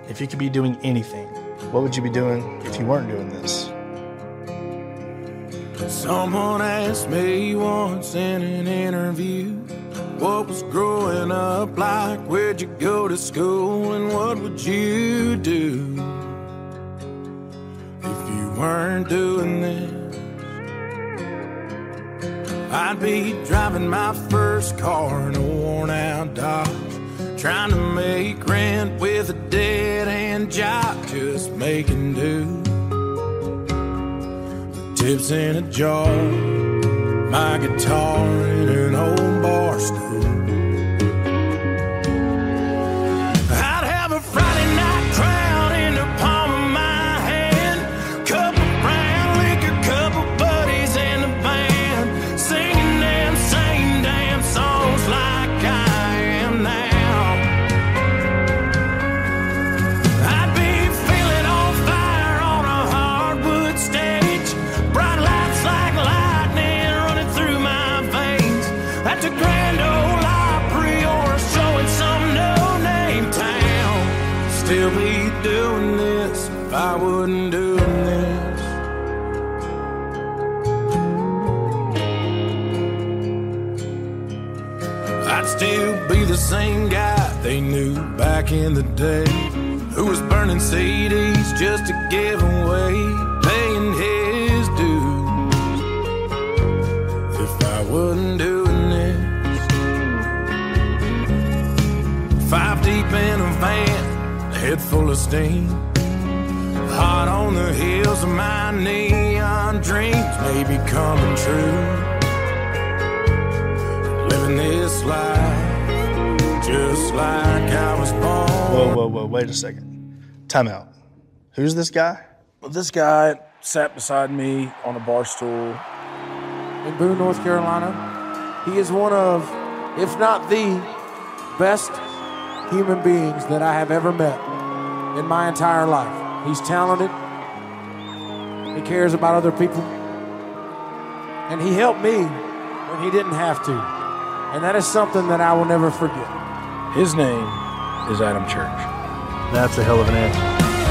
If you could be doing anything, what would you be doing if you weren't doing this? Someone asked me once in an interview, what was growing up like? Where'd you go to school and what would you do if you weren't doing this? I'd be driving my first car in a worn out Dodge, trying to make rent with a dead-end job, just making do. Tips in a jar, my guitar in an old bar stool. I'd have a Friday night crowd in the palm of my hand, cup of brown liquor, couple buddies in the band, singing them same damn songs like I am now. I'd be feeling on fire on a hardwood stage, bright lights like lightning running through my veins, at the Grand Ole Opry or a show in some no-name town. Still be doing this if I wasn't doing this. I'd still be the same guy they knew back in the day, who was burning CDs just to give away, paying his dues. If I wasn't doing this, 5 deep in a van, head full of steam, hot on the heels of my neon dreams, maybe coming true. Living this life just like I was born. Whoa, wait a second. Time out. Who's this guy? Well, this guy sat beside me on a bar stool in Boone, North Carolina. He is one of, if not the best human beings that I have ever met in my entire life. He's talented. He cares about other people. And he helped me when he didn't have to. And that is something that I will never forget. His name is Adam Church. That's a hell of an answer.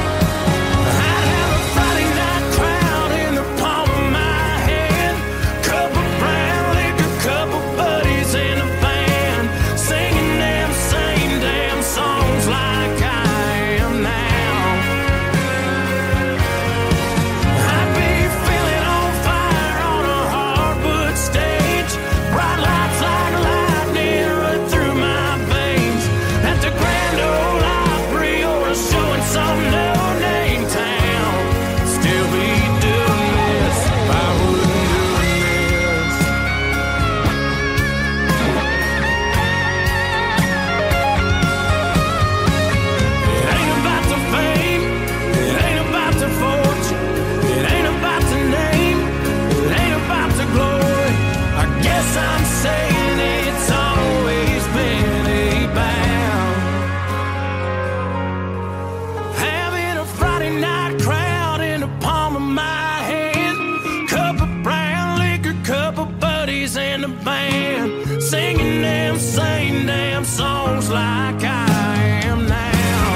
In the band, singing them same damn songs like I am now.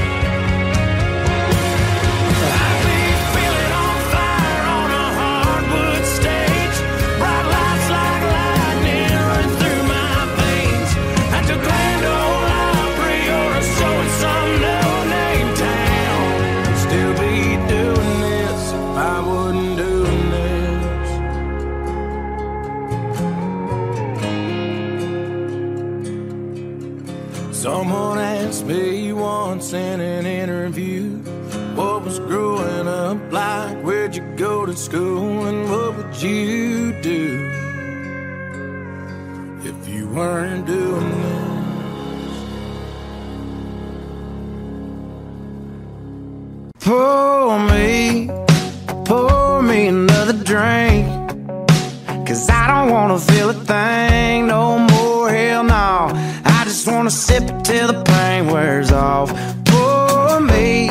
I'd be feeling on fire on a hardwood stage, bright lights like lightning running through my veins, at the Grand Ole Opry or a show in some no-name town. Still be doing this if I wouldn't doing this. Someone asked me once in an interview, what was growing up like? Where'd you go to school and what would you do if you weren't doing this? Pour me another drink, 'cause I don't wanna feel a thing no more, hell no. I just wanna sip it till the pain wears off. Pour me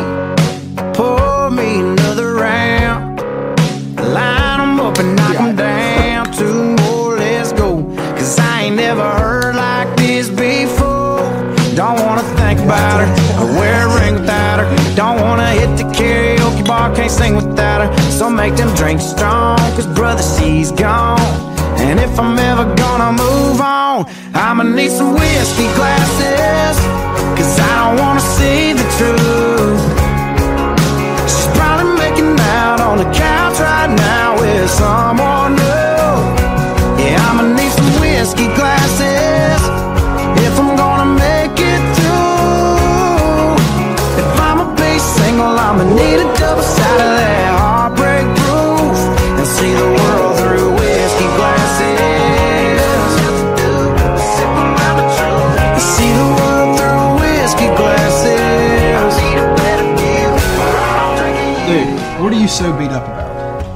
another round. Line 'em up and knock 'em down. 2 more, let's go. 'Cause I ain't never heard like this before. Don't wanna think about her or wear a ring without her. Don't wanna hit the karaoke bar, can't sing without her. So make them drinks strong, cause brother, she's gone. And if I'm ever gonna move on, I'ma need some whiskey glasses, cause I don't wanna see the truth. She's probably making out on the couch right now with someone new. Yeah, I'ma need some whiskey glasses if I'm gonna make it through. If I'ma be single, I'ma need a double side of that heartbreak proof, and see the world through whiskey glasses. See the world through whiskey glasses. Dude, what are you so beat up about?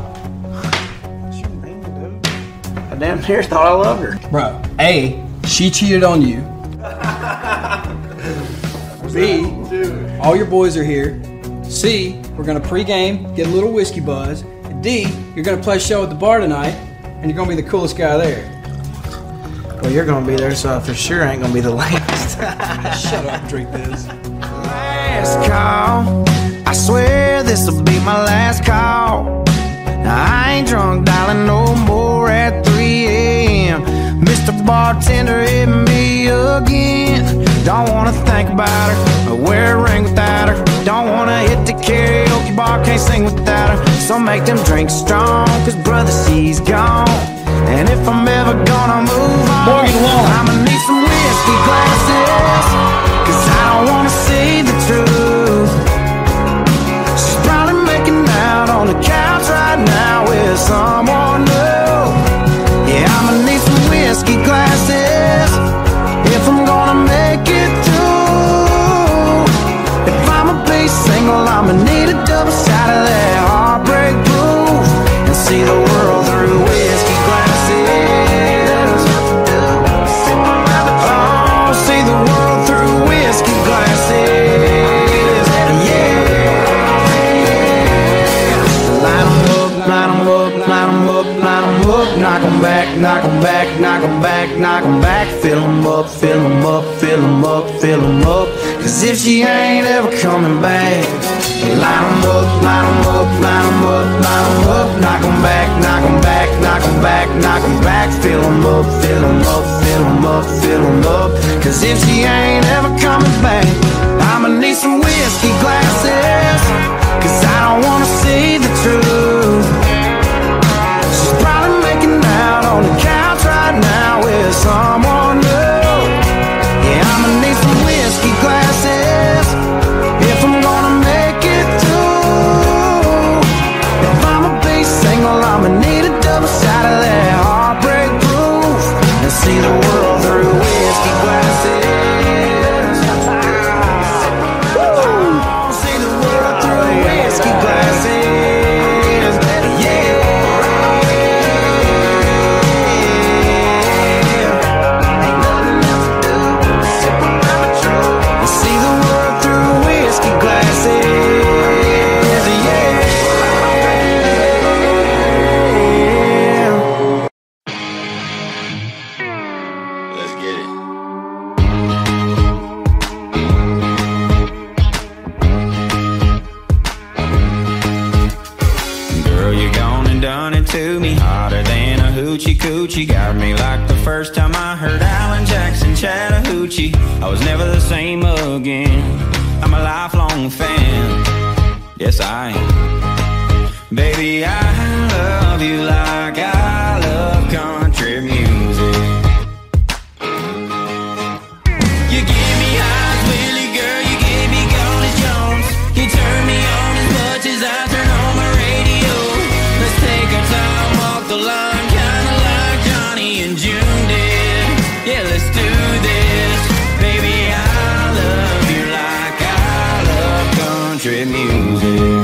I damn near thought I loved her. Bro, A, she cheated on you. B, all your boys are here. C, we're gonna pregame, get a little whiskey buzz. And D, you're gonna play a show at the bar tonight, and you're gonna be the coolest guy there. Well, you're gonna be there, so I for sure ain't gonna be the last. Shut up, drink this. Last call, I swear this'll be my last call. Now I ain't drunk, darling, no more at 3 a.m. Mr. Bartender hit me again. Don't wanna think about her, or wear a ring without her. Don't wanna hit the karaoke bar, can't sing without her. So make them drinks strong, cause brother, she's gone. And if I'm ever gonna move on, Wallen, I'ma need some whiskey glasses, cause I don't wanna see the truth. She's probably making out on the couch right now with someone new. Yeah, I'ma need some whiskey glasses if I'm gonna make it through. If I'ma be single, I'ma need a double side of that heartbreak proof, and see the world through whiskey glasses. Oh, see the world through whiskey glasses. Yeah. Line 'em up, line 'em up, line 'em up, line 'em up. Knock 'em back, knock 'em back, knock 'em back, knock 'em back. Fill 'em up, fill 'em up, fill 'em up, fill 'em up. Cause if she ain't ever coming back, line 'em up, line 'em up, line 'em up, line 'em up. Knock 'em back, knock 'em back, knock 'em back, knock 'em back. Fill 'em up, fill 'em up, fill 'em up, fill em up. Cause if she ain't ever coming back, I'ma need some whiskey glasses, cause I don't wanna see the truth. She's probably making out on the couch right now with someone new. Yeah, I'ma need some whiskey glasses if I'm gonna make it through. If I'ma be single, I'ma need a double side of that heartbreak proof, and see the world through whiskey glasses. See the world through whiskey glasses. Yeah. See the world through whiskey glasses. Yeah. Let's get it. Girl, you gone and done it to me, hotter than a hoochie coochie. Got me like the first time I heard Alan Jackson Chattahoochee. I was never the same again. I'm a lifelong fan. Yes, I am. Baby, I love you like I love country music. You give me highs, Willie, girl, you give me gone as Jones. You turn me on as much as I turn on my radio. Let's take our time, walk the line, kinda like Johnny and June did. Yeah, let's do this. Baby, I love you like I love country music.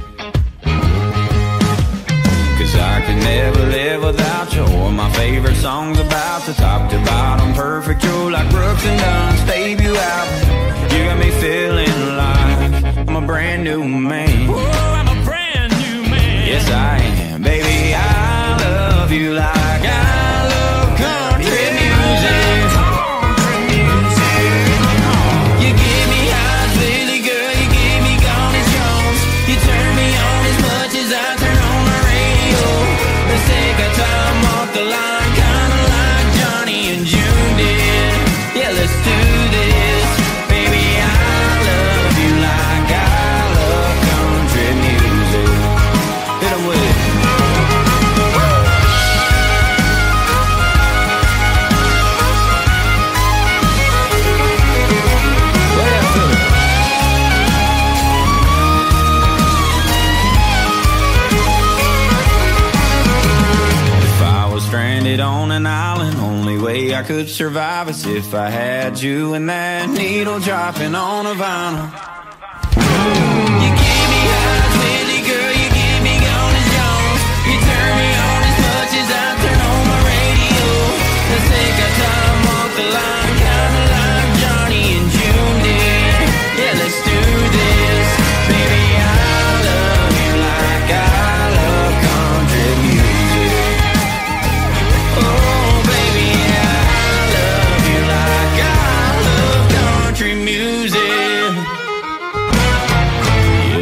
Cause I could never live without you. Or my favorite songs about the top to bottom, perfect. You're like Brooks and Dunn's debut album. You got me feeling like I'm a brand new man. Whoa, I'm a brand new man. Yes, I am. Baby, I love you like I love country music. You give me highs, Lily girl, you give me gone could survive as if I had you and that needle dropping on a vinyl. You give me highs, Willie, girl, you give me gone as Jones. You turn me on as much as I turn on my radio. Let's take our time, walk the line, kinda like Johnny and June did. Yeah, let's do this. Baby, I love you like I love country music. Oh, baby, I love you like I love country music.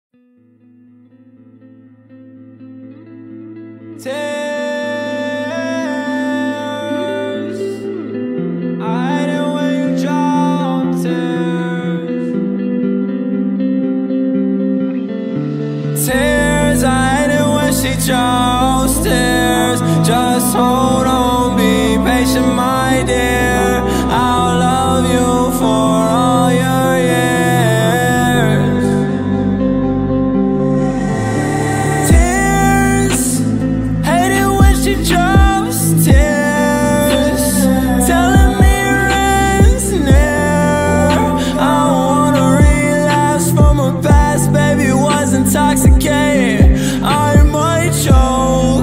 Tears, I hate it when you draw tears. Tears, I hate it when she draws tears. Just hold on, be patient, my dear. I'll love you for all your years. Tears, hate it when she drops tears, telling me your end's near. I don't wanna relapse from a past, baby, was intoxicated. I might choke,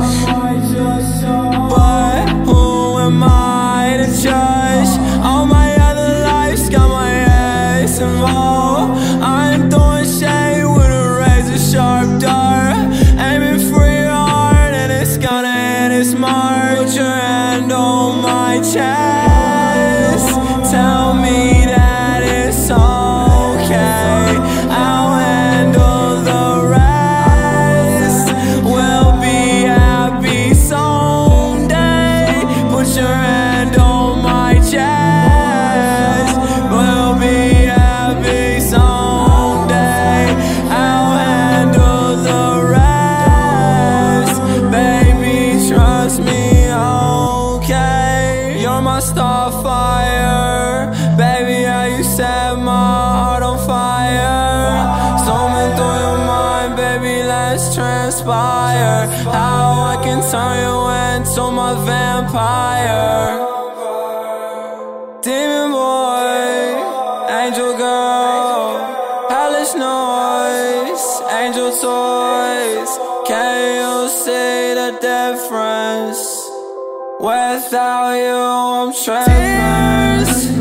but who am I to judge? All my other lives got my ex involved. I'm throwing shade with a razor sharp dart, aiming for your heart and it's gonna hit its mark. Put your hand on my chest, tell me that it's okay. I'll handle the rest, we'll be happy someday. Put your hand on my chest, we'll be happy someday. I'll handle the rest, baby, trust me, okay. You're my starfire, baby, how you set my heart on fire. Storming through your mind, baby, let's transpire. How I can turn you into my vampire. Demon boy, angel girl, hellish noise, angel toys. Can you see the difference? Without you, I'm trapped.